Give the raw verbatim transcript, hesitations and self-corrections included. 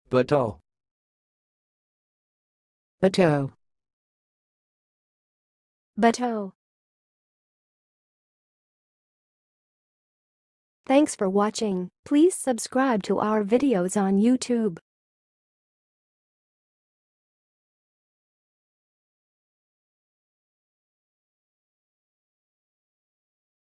bateau, bateau, bateau. Thanks for watching. Please subscribe to our videos on YouTube.